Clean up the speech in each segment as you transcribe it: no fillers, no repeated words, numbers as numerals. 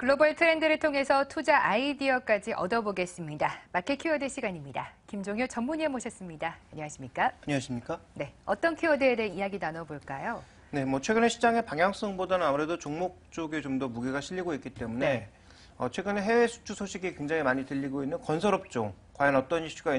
글로벌 트렌드를 통해서 투자 아이디어까지 얻어보겠습니다. 마켓 키워드 시간입니다. 김종효 전문위원 모셨습니다. 안녕하십니까? 안녕하십니까? 네, 어떤 키워드에 대해 이야기 나눠볼까요? 네, 최근에 시장의 방향성보다는 아무래도 종목 쪽에 좀 더 무게가 실리고 있기 때문에 최근에 해외 수주 소식이 굉장히 많이 들리고 있는 건설업종, 과연 어떤 이슈가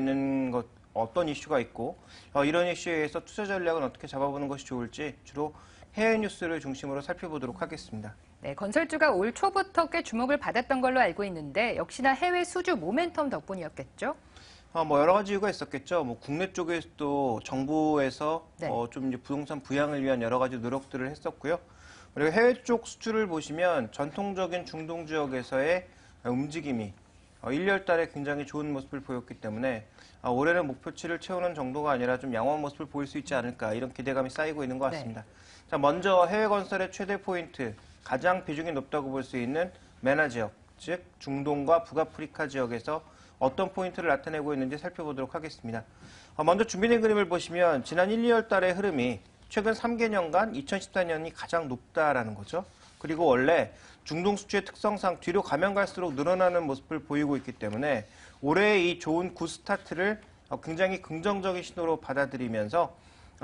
있고 이런 이슈에 의해서 투자 전략은 어떻게 잡아보는 것이 좋을지 주로 해외 뉴스를 중심으로 살펴보도록 하겠습니다. 네, 건설주가 올 초부터 꽤 주목을 받았던 걸로 알고 있는데 역시나 해외 수주 모멘텀 덕분이었겠죠? 여러 가지 이유가 있었겠죠. 국내 쪽에서도 정부에서 좀 이제 부동산 부양을 위한 여러 가지 노력들을 했었고요. 그리고 해외 쪽 수출을 보시면 전통적인 중동 지역에서의 움직임이 1월 달에 굉장히 좋은 모습을 보였기 때문에 올해는 목표치를 채우는 정도가 아니라 좀 양호한 모습을 보일 수 있지 않을까 이런 기대감이 쌓이고 있는 것 같습니다. 자, 먼저 해외 건설의 최대 포인트, 가장 비중이 높다고 볼 수 있는 메나 지역, 즉 중동과 북아프리카 지역에서 어떤 포인트를 나타내고 있는지 살펴보도록 하겠습니다. 먼저 준비된 그림을 보시면 지난 1, 2월 달의 흐름이 최근 3개년간 2014년이 가장 높다라는 거죠. 그리고 원래 중동 수주의 특성상 뒤로 가면 갈수록 늘어나는 모습을 보이고 있기 때문에 올해의 이 좋은 굿스타트를 굉장히 긍정적인 신호로 받아들이면서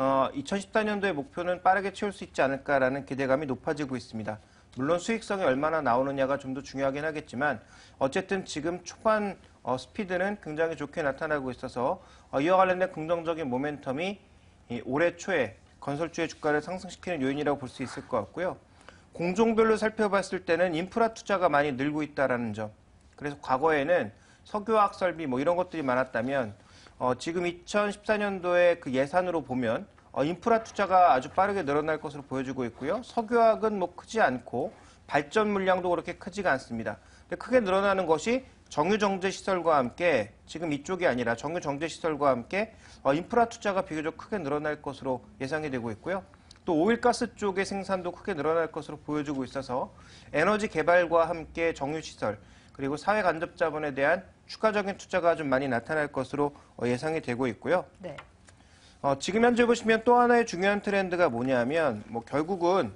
2014년도의 목표는 빠르게 채울 수 있지 않을까라는 기대감이 높아지고 있습니다. 물론 수익성이 얼마나 나오느냐가 좀 더 중요하긴 하겠지만 어쨌든 지금 초반 스피드는 굉장히 좋게 나타나고 있어서 이와 관련된 긍정적인 모멘텀이 올해 초에 건설주의 주가를 상승시키는 요인이라고 볼 수 있을 것 같고요. 공종별로 살펴봤을 때는 인프라 투자가 많이 늘고 있다는 점. 그래서 과거에는 석유화학 설비 이런 것들이 많았다면 지금 2014년도에 그 예산으로 보면 인프라 투자가 아주 빠르게 늘어날 것으로 보여지고 있고요. 석유화학은 크지 않고 발전 물량도 그렇게 크지가 않습니다. 근데 크게 늘어나는 것이 정유정제 시설과 함께 지금 이쪽이 아니라 정유정제 시설과 함께 인프라 투자가 비교적 크게 늘어날 것으로 예상이 되고 있고요. 또 오일가스 쪽의 생산도 크게 늘어날 것으로 보여지고 있어서 에너지 개발과 함께 정유시설 그리고 사회 간접 자본에 대한 추가적인 투자가 좀 많이 나타날 것으로 예상이 되고 있고요. 네. 지금 현재 보시면 또 하나의 중요한 트렌드가 뭐냐면 결국은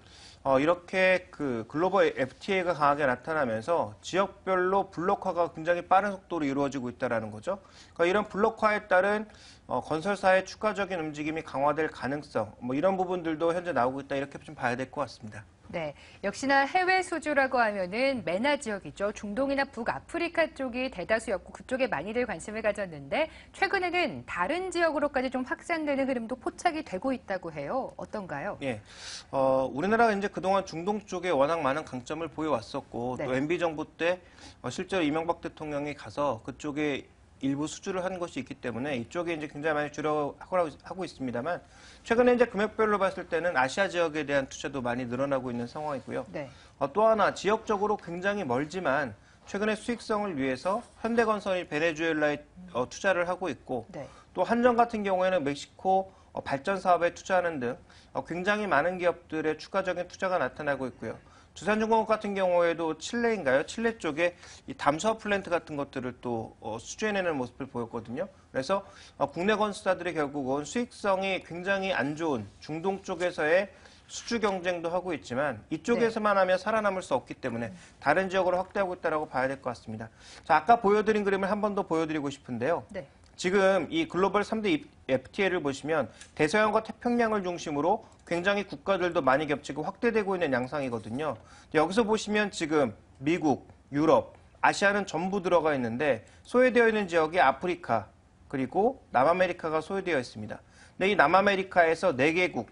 이렇게 그 글로벌 FTA가 강하게 나타나면서 지역별로 블록화가 굉장히 빠른 속도로 이루어지고 있다는 거죠. 그러니까 이런 블록화에 따른 건설사의 추가적인 움직임이 강화될 가능성, 이런 부분들도 현재 나오고 있다 이렇게 좀 봐야 될 것 같습니다. 네, 역시나 해외 수주라고 하면은 메나 지역이죠. 중동이나 북아프리카 쪽이 대다수였고 그쪽에 많이들 관심을 가졌는데 최근에는 다른 지역으로까지 좀 확산되는 흐름도 포착이 되고 있다고 해요. 어떤가요? 예, 우리나라가 이제 그동안 중동 쪽에 워낙 많은 강점을 보여왔었고 또 MB 정부 때 실제로 이명박 대통령이 가서 그쪽에 일부 수주를 한 것이 있기 때문에 이쪽에 이제 굉장히 많이 주력하고 있습니다만 최근에 이제 금액별로 봤을 때는 아시아 지역에 대한 투자도 많이 늘어나고 있는 상황이고요. 또 하나 지역적으로 굉장히 멀지만 최근에 수익성을 위해서 현대건설이 베네수엘라에 투자를 하고 있고 또 한전 같은 경우에는 멕시코 발전 사업에 투자하는 등 굉장히 많은 기업들의 추가적인 투자가 나타나고 있고요. 두산중공업 같은 경우에도 칠레인가요? 칠레 쪽에 이 담수화 플랜트 같은 것들을 또 수주해내는 모습을 보였거든요. 그래서 국내 건설사들이 결국은 수익성이 굉장히 안 좋은 중동 쪽에서의 수주 경쟁도 하고 있지만 이쪽에서만 하면 살아남을 수 없기 때문에 다른 지역으로 확대하고 있다고 봐야 될 것 같습니다. 자, 아까 보여드린 그림을 한 번 더 보여드리고 싶은데요. 지금 이 글로벌 3대 FTA를 보시면 대서양과 태평양을 중심으로 굉장히 국가들도 많이 겹치고 확대되고 있는 양상이거든요. 여기서 보시면 지금 미국, 유럽, 아시아는 전부 들어가 있는데 소외되어 있는 지역이 아프리카 그리고 남아메리카가 소외되어 있습니다. 근데 이 남아메리카에서 4개국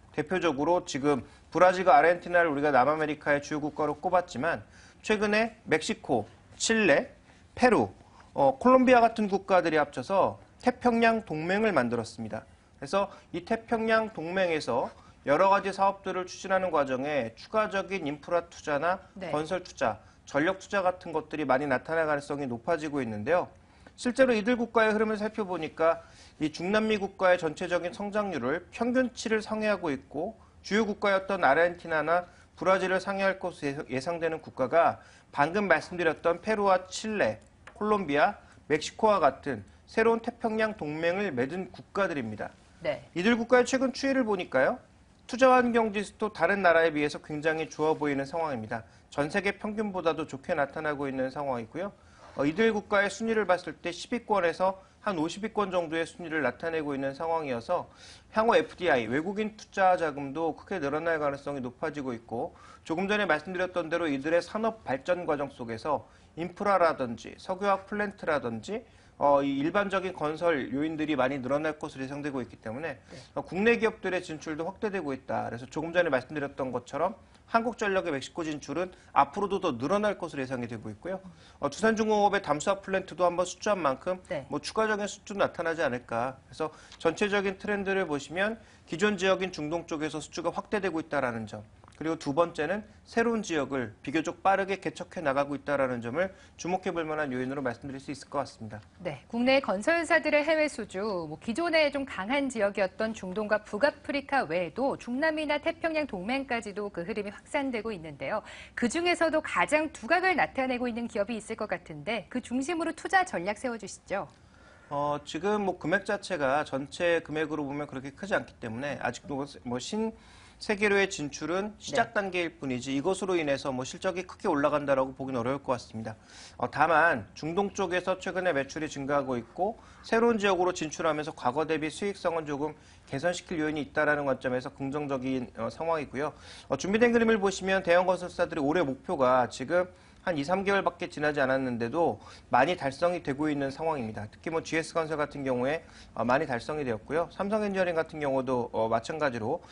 대표적으로 지금 브라질과 아르헨티나를 우리가 남아메리카의 주요 국가로 꼽았지만 최근에 멕시코, 칠레, 페루, 콜롬비아 같은 국가들이 합쳐서 태평양 동맹을 만들었습니다. 그래서 이 태평양 동맹에서 여러 가지 사업들을 추진하는 과정에 추가적인 인프라 투자나 건설 투자, 전력 투자 같은 것들이 많이 나타날 가능성이 높아지고 있는데요. 실제로 이들 국가의 흐름을 살펴보니까 이 중남미 국가의 전체적인 성장률을 평균치를 상회하고 있고 주요 국가였던 아르헨티나나 브라질을 상회할 것으로 예상되는 국가가 방금 말씀드렸던 페루와 칠레, 콜롬비아, 멕시코와 같은 새로운 태평양 동맹을 맺은 국가들입니다. 이들 국가의 최근 추이를 보니까요. 투자 환경 지수도 다른 나라에 비해서 굉장히 좋아 보이는 상황입니다. 전 세계 평균보다도 좋게 나타나고 있는 상황이고요. 이들 국가의 순위를 봤을 때 10위권에서 한 50위권 정도의 순위를 나타내고 있는 상황이어서 향후 FDI, 외국인 투자 자금도 크게 늘어날 가능성이 높아지고 있고 조금 전에 말씀드렸던 대로 이들의 산업 발전 과정 속에서 인프라라든지 석유화학 플랜트라든지 이 일반적인 건설 요인들이 많이 늘어날 것으로 예상되고 있기 때문에 국내 기업들의 진출도 확대되고 있다. 그래서 조금 전에 말씀드렸던 것처럼 한국전력의 멕시코 진출은 앞으로도 더 늘어날 것으로 예상이 되고 있고요. 두산중공업의 담수화 플랜트도 한번 수주한 만큼 뭐 추가적인 수주도 나타나지 않을까. 그래서 전체적인 트렌드를 보시면 기존 지역인 중동 쪽에서 수주가 확대되고 있다는 점. 그리고 두 번째는 새로운 지역을 비교적 빠르게 개척해 나가고 있다는 점을 주목해 볼 만한 요인으로 말씀드릴 수 있을 것 같습니다. 네, 국내 건설사들의 해외 수주, 기존에 좀 강한 지역이었던 중동과 북아프리카 외에도 중남미나 태평양 동맹까지도 그 흐름이 확산되고 있는데요. 그중에서도 가장 두각을 나타내고 있는 기업이 있을 것 같은데 그 중심으로 투자 전략 세워주시죠. 지금 뭐 금액 자체가 전체 금액으로 보면 그렇게 크지 않기 때문에 아직도 세계로의 진출은 시작 단계일 뿐이지 이것으로 인해서 뭐 실적이 크게 올라간다라고 보기는 어려울 것 같습니다. 다만 중동 쪽에서 최근에 매출이 증가하고 있고 새로운 지역으로 진출하면서 과거 대비 수익성은 조금 개선시킬 요인이 있다는 관점에서 긍정적인 상황이고요. 준비된 그림을 보시면 대형 건설사들의 올해 목표가 지금 한 2, 3개월밖에 지나지 않았는데도 많이 달성이 되고 있는 상황입니다. 특히 뭐 GS건설 같은 경우에 많이 달성이 되었고요. 삼성엔지니어링 같은 경우도 마찬가지로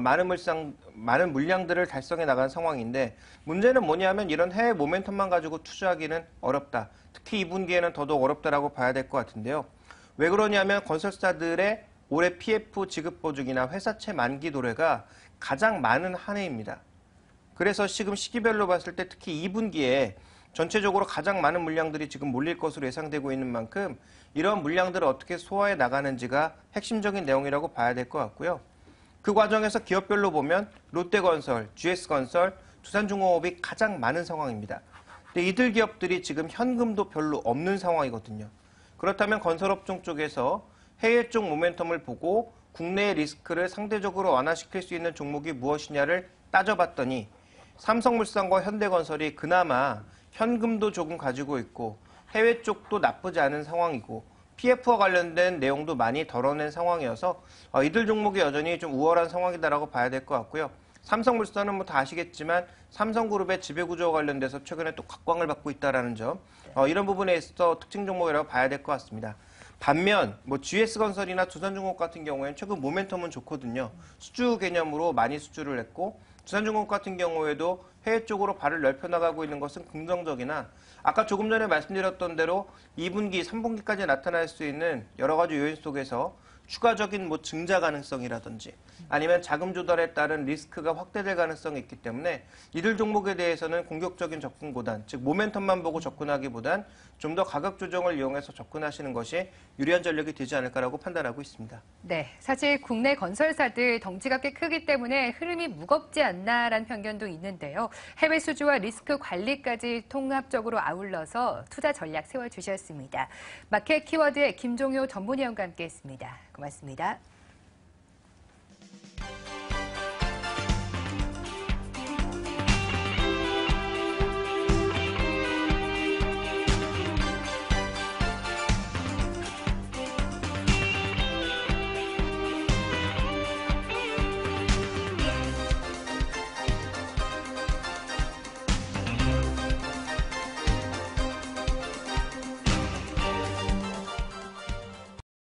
많은 물량들을 달성해 나간 상황인데 문제는 뭐냐면 이런 해외 모멘텀만 가지고 투자하기는 어렵다. 특히 2분기에는 더더욱 어렵다라고 봐야 될 것 같은데요. 왜 그러냐면 건설사들의 올해 PF 지급 보증이나 회사채 만기 도래가 가장 많은 한 해입니다. 그래서 지금 시기별로 봤을 때 특히 2분기에 전체적으로 가장 많은 물량들이 지금 몰릴 것으로 예상되고 있는 만큼 이런 물량들을 어떻게 소화해 나가는지가 핵심적인 내용이라고 봐야 될 것 같고요. 그 과정에서 기업별로 보면 롯데건설, GS건설, 두산중공업이 가장 많은 상황입니다. 근데 이들 기업들이 지금 현금도 별로 없는 상황이거든요. 그렇다면 건설업종 쪽에서 해외 쪽 모멘텀을 보고 국내의 리스크를 상대적으로 완화시킬 수 있는 종목이 무엇이냐를 따져봤더니 삼성물산과 현대건설이 그나마 현금도 조금 가지고 있고 해외 쪽도 나쁘지 않은 상황이고 PF와 관련된 내용도 많이 덜어낸 상황이어서 이들 종목이 여전히 좀 우월한 상황이다라고 봐야 될 것 같고요. 삼성물산은 뭐 다 아시겠지만 삼성그룹의 지배구조와 관련돼서 최근에 또 각광을 받고 있다는 점 이런 부분에 있어서 특징 종목이라고 봐야 될 것 같습니다. 반면 뭐 GS건설이나 두산중공업 같은 경우에는 최근 모멘텀은 좋거든요. 수주 개념으로 많이 수주를 했고 두산중공업 같은 경우에도 해외 쪽으로 발을 넓혀나가고 있는 것은 긍정적이나 아까 조금 전에 말씀드렸던 대로 2분기, 3분기까지 나타날 수 있는 여러 가지 요인 속에서 추가적인 뭐 증자 가능성이라든지 아니면 자금 조달에 따른 리스크가 확대될 가능성이 있기 때문에 이들 종목에 대해서는 공격적인 접근보단 즉 모멘텀만 보고 접근하기보단 좀 더 가격 조정을 이용해서 접근하시는 것이 유리한 전략이 되지 않을까라고 판단하고 있습니다. 네, 사실 국내 건설사들 덩치가 꽤 크기 때문에 흐름이 무겁지 않나라는 편견도 있는데요. 해외 수주와 리스크 관리까지 통합적으로 아울러서 투자 전략 세워주셨습니다. 마켓 키워드의 김종효 전문위원과 함께했습니다. 고맙습니다.